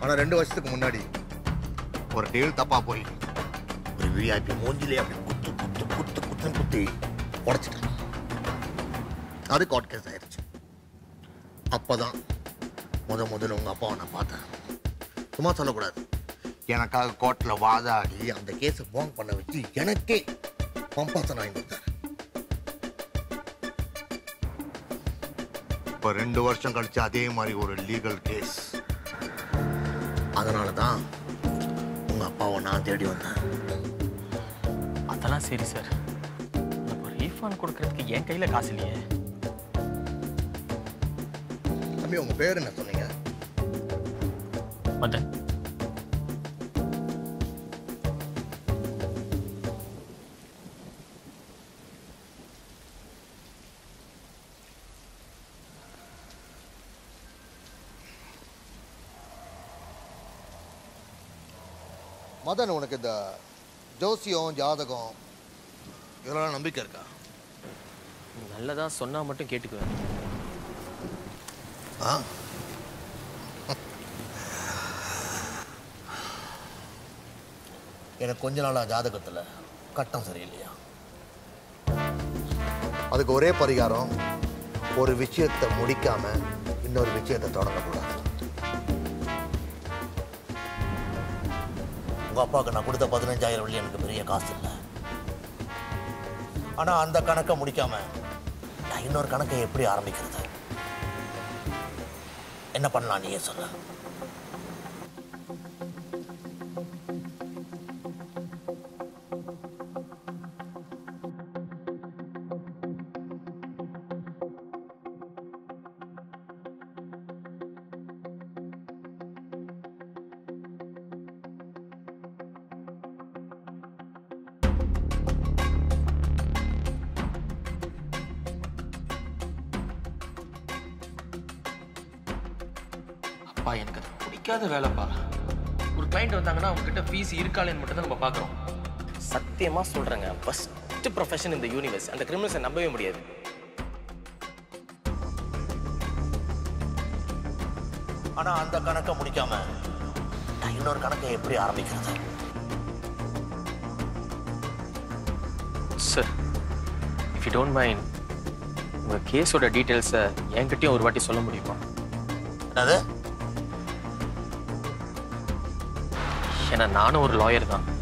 ஆனால் 2 வருஷத்துக்கு முன்னாடி ஒரு டீல் தப்பா போய் ஒரு விஐபி மூஞ்சிலே அப்படி குத்தி உடைச்சிட்டான். அது கோர்ட் கேஸ் ஆயிடுச்சு. அப்போதான் முதல்ல உங்கள் அப்பாவை நான் பார்த்தேன். சும்மா சொல்லக்கூடாது, எனக்காக கோர்ட்டில் வாதாடி அந்த கேஸை போங் பண்ண வச்சு எனக்கே கம்பல்சன் வாங்கி கொடுத்தாரு. இப்போ 2 வருஷம் கழிச்சு அதே மாதிரி ஒரு லீகல் கேஸ். அதனால தான் உங்கள் அப்பாவை நான் தேடி வந்தேன். அதெல்லாம் சரி சார், இப்போ ரீஃபண்ட் கொடுக்கறதுக்கு என் கையில் காசு இல்லையே. தம்பி, உங்கள் பேர் என்ன சொன்னீங்க? மதன். மதன், உனக்கு இந்த ஜோசியம் ஜாதகம் இதெல்லாம் நம்பிக்கை இருக்கா? நல்லதா சொன்னா மட்டும் கேட்டுக்குவேன். எனக்கு கொஞ்ச நாளா ஜாதகத்தில் கட்டம் சரியில்லையா? அதுக்கு ஒரே பரிகாரம், ஒரு விஷயத்தை முடிக்காம இன்னொரு விஷயத்தை தொடங்கக்கூடாது. உங்க அப்பாவுக்கு நான் கொடுத்த 15,000 வெள்ளி எனக்கு பெரிய காசு இல்லை. ஆனா அந்த கணக்கை முடிக்காம நான் இன்னொரு கணக்கை எப்படி ஆரம்பிக்கிறது? என்ன பண்ணலாம் நீயே சொல்ல. எனக்கு அது பிடிக்காத வேலைப்பா. ஒரு கிளைண்ட் வந்தாங்கன்னா அவங்க கிட்ட ஃபீஸ் இருக்காளேன்னு மட்டும் தான் நம்ம பார்க்குறோம். சத்தியமா சொல்றேங்க, ஃபர்ஸ்ட் ப்ரொஃபஷன் இந்த யூனிவர்ஸ். அந்த கிரிமினல்ஸை நம்பவே முடியாது. ஆனா அந்த கணக்கை முடிக்காம நான் இன்னொரு கணக்கை எப்படி ஆரம்பிக்கிறது? Sir, if you don't mind, உங்க கேஸோட டீட்டெயில்ஸை என்கிட்டயும் ஒரு வாட்டி சொல்ல முடியுமா? என்னது? ஏன்னா நானும் ஒரு லாயர் தான்.